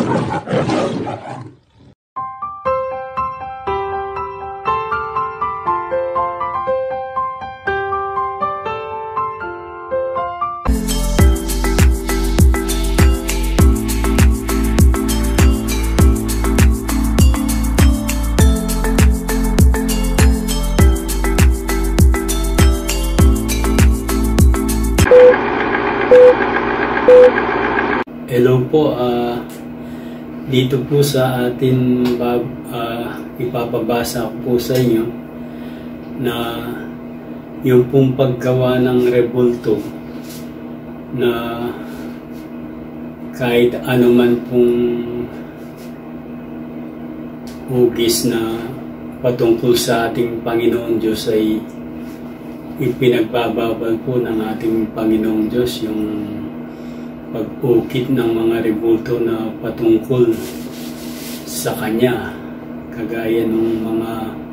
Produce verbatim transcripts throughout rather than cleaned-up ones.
Hello po, uh, dito po sa atin uh, ipapabasa ko po sa inyo na yung pong paggawa ng rebulto na kahit anuman pong hugis na patungkol sa ating Panginoon Diyos ay ipinagbabawal po ng ating Panginoong Diyos, yung pag-ukit ng mga rebulto na patungkol sa Kanya, kagaya ng mga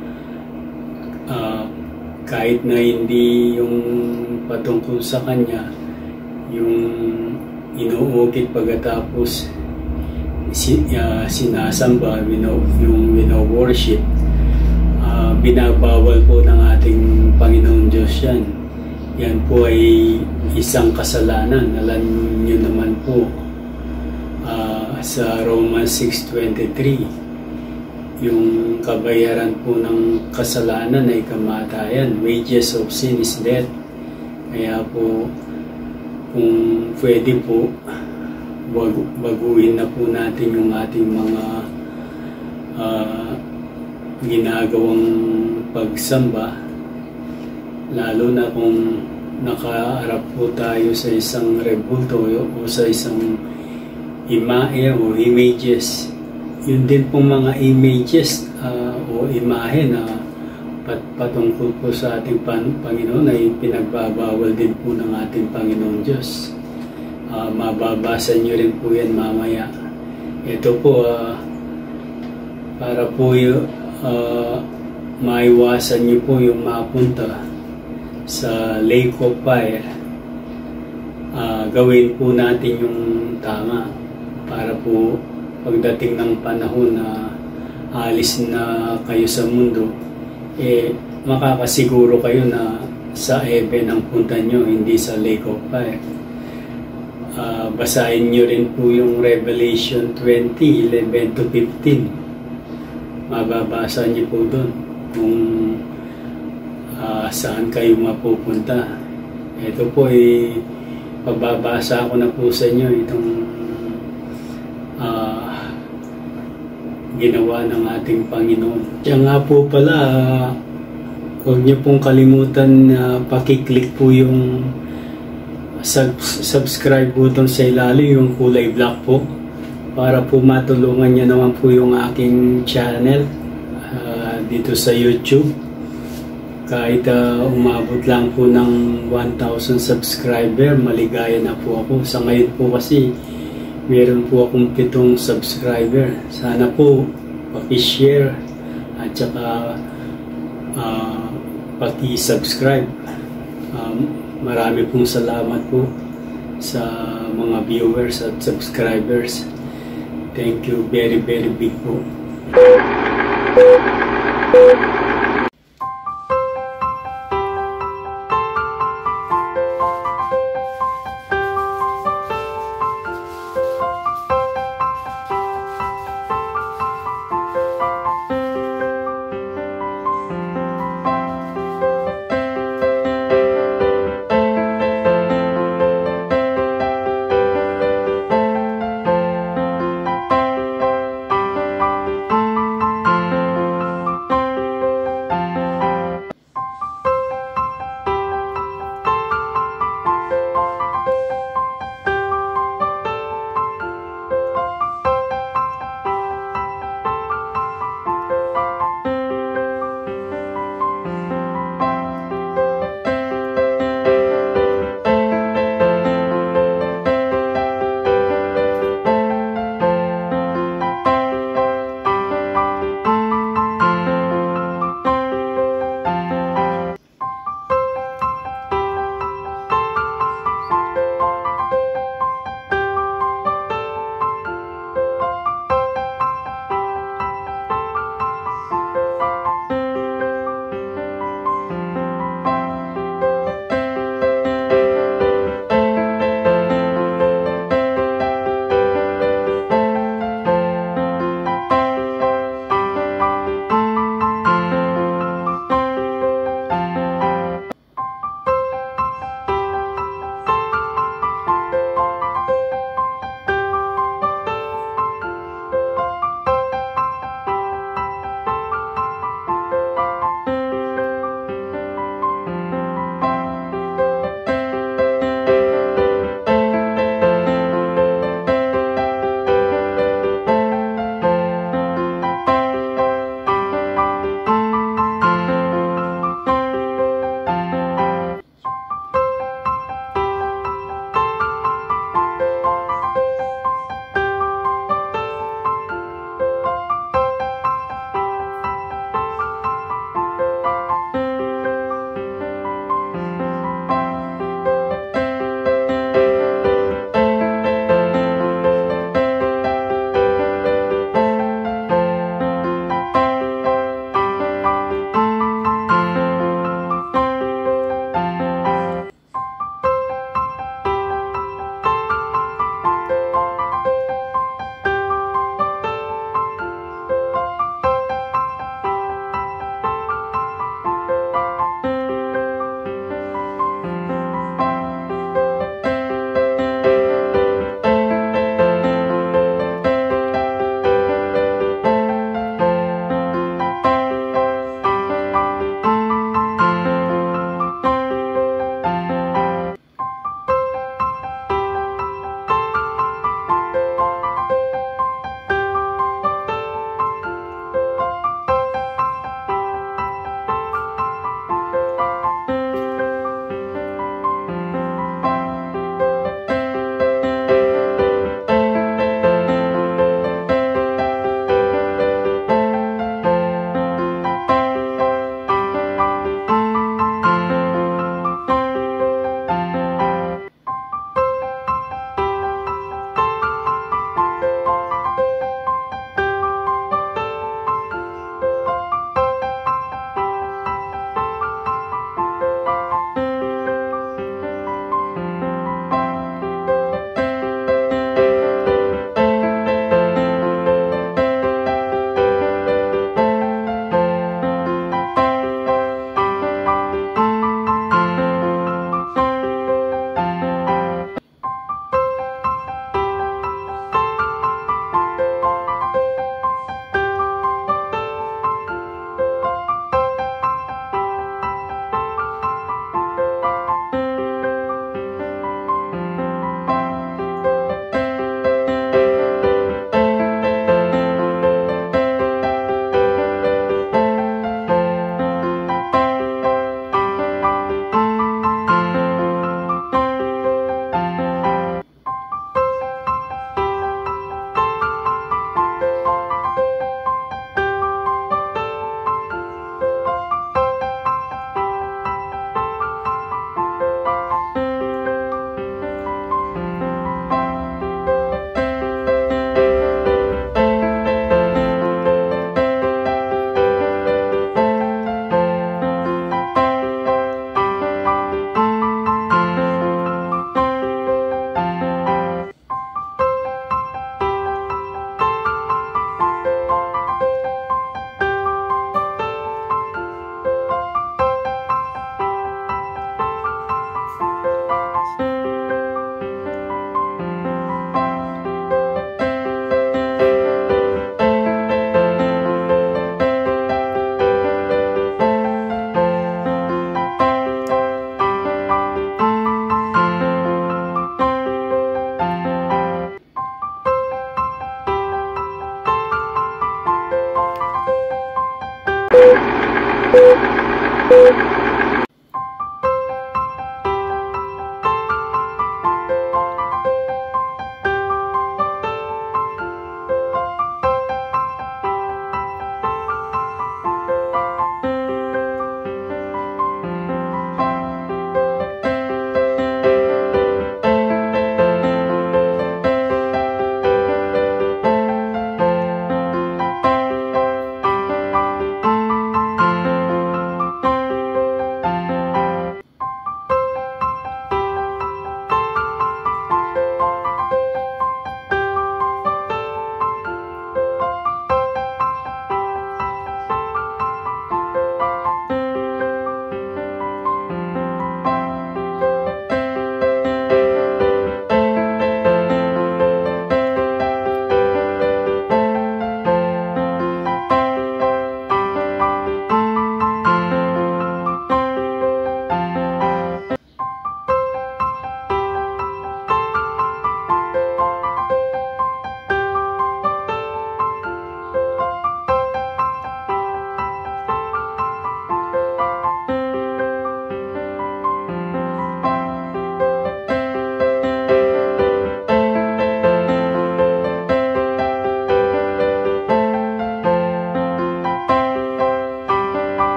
uh, kahit na hindi yung patungkol sa Kanya, yung inuukit pagkatapos si, uh, sinasamba, wino, yung wino-worship, uh, binabawal po ng ating Panginoon Diyos yan. Yan po ay isang kasalanan. Alam niyo naman po uh, sa Romans six twenty-three, yung kabayaran po ng kasalanan ay kamatayan. Wages of sin is death. Kaya po kung pwede po bagu baguhin na po natin yung ating mga uh, ginagawang pagsamba, lalo na kung nakaharap po tayo sa isang rebulto o sa isang imahe o images. Yun din pong mga images uh, o imahe na pat patungkol po sa ating pan Panginoon ay pinagbabawal din po ng ating Panginoon Diyos. Uh, mababasa nyo rin po yan mamaya. Ito po uh, para po yung uh, maiwasan nyo po yung mapunta sa lake of fire, uh, gawin po natin yung tama para po pagdating ng panahon na alis na kayo sa mundo, eh makakasiguro kayo na sa heaven ang punta nyo, hindi sa lake of fire. Uh, basahin nyo rin po yung Revelation twenty, eleven to fifteen. Mababasa nyo po doon kung Uh, saan kayo mapupunta. Ito po ay pababasa ko na po sa inyo itong uh, ginawa ng ating Panginoon. Kaya nga po pala, uh, huwag niyo pong kalimutan na uh, pakiclick po yung sub subscribe button sa ilalim, yung kulay black po, para po matulungan niyo naman po yung aking channel uh, dito sa YouTube. Kahit uh, umabot lang po ng one thousand subscriber, maligaya na po ako. Sa ngayon po kasi, meron po akong pitong subscriber. Sana po, paki-share at saka uh, paki-subscribe. Um, marami pong salamat po sa mga viewers at subscribers. Thank you very very big po.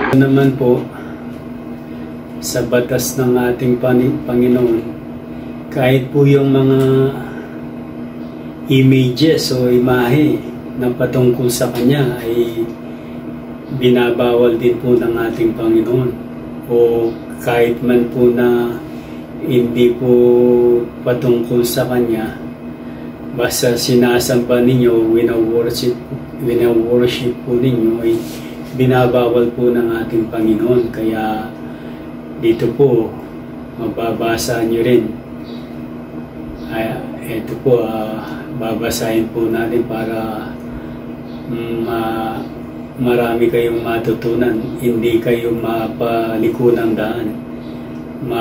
Ito naman po, sa batas ng ating Panginoon, kahit po yung mga images o imahe na patungkol sa Kanya ay binabawal din po ng ating Panginoon. O kahit man po na hindi po patungkol sa Kanya, basta sinasamba ninyo, wina-worship, wina-worship po ninyo, ay binabawal po ng ating Panginoon. Kaya dito po, mababasa nyo rin. Ay, ito po, uh, babasahin po natin para um, uh, marami kayong matutunan. Hindi kayo mapaliko ng daan. Ma,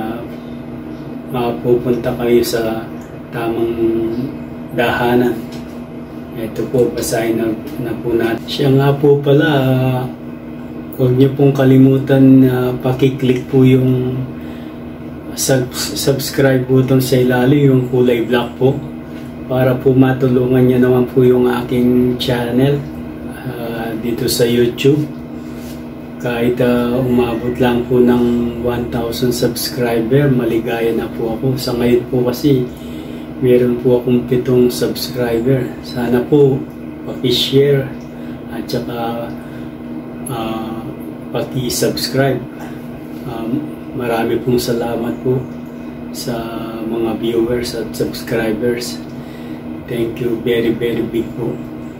mapupunta kayo sa tamang dahanan. Ito po, basahin na, na po natin. Siya nga po pala, uh, huwag niyo pong kalimutan na uh, pakiclick po yung sub subscribe button sa ilalim, yung kulay black po, para po matulungan niyo naman po yung aking channel uh, dito sa YouTube. Kahit uh, umabot lang po ng one thousand subscriber, maligaya na po ako. Sa ngayon po kasi meron po akong pitong subscriber. Sana po paki-share at saka uh, paki-subscribe. Um, marami pong salamat po sa mga viewers at subscribers. Thank you very very big po.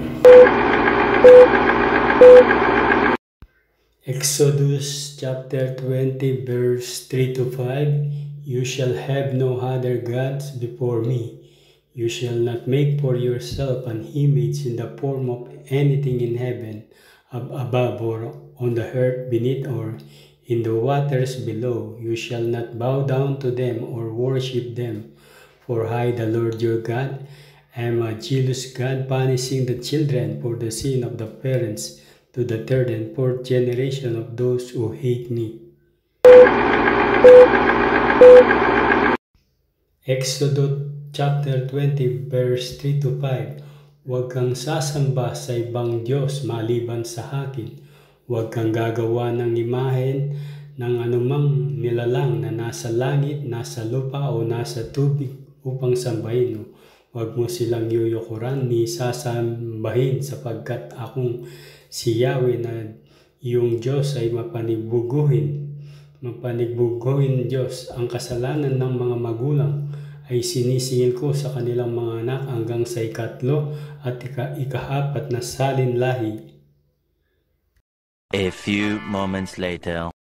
Exodus chapter twenty verse three to five. You shall have no other gods before me. You shall not make for yourself an image in the form of anything in heaven above or on the earth beneath or in the waters below. You shall not bow down to them or worship them. For I, the Lord your God, am a jealous God, punishing the children for the sin of the parents to the third and fourth generation of those who hate me. Exodus chapter twenty verse three to five. Huwag kang sasamba sa ibang Diyos maliban sa akin. Huwag kang gagawa ng imahen ng anumang nilalang na nasa langit, nasa lupa o nasa tubig upang sambahin mo. Huwag mo silang yuyukuran ni sasambahin, sapagkat akong si Yahweh na iyong Diyos ay mapanigbuguhin. Mapanigbuguhin Diyos. Ang kasalanan ng mga magulang ay sinisingil ko sa kanilang mga anak hanggang sa ikatlo at ika ikahapat na salin lahi. A few moments later.